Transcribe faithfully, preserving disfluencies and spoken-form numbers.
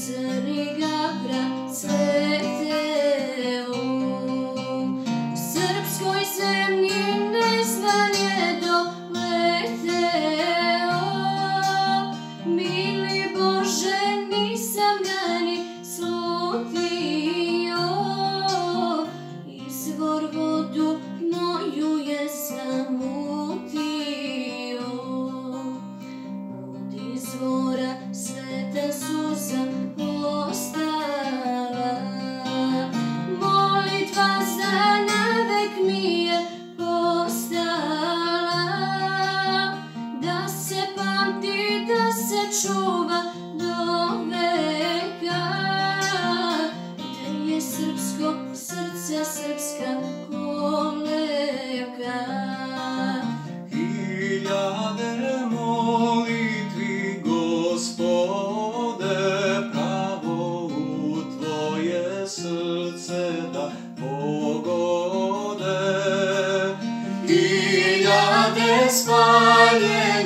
Crni Gabra cveteo. U srpskoj zemlji nezvan je doleteo. Mili Bože, nisam ga ni slutio. Izvor vodu moju je zamutio. Od izvora sveta suza ostala. Molitva za navek mi je postala. Da se pamti, da se čuva do veka. Gde je srpsko srce, srpska kolevka. Hiljade molitvi, Gospode, pravo u Tvoje srce da pogode. Hiljade spaljene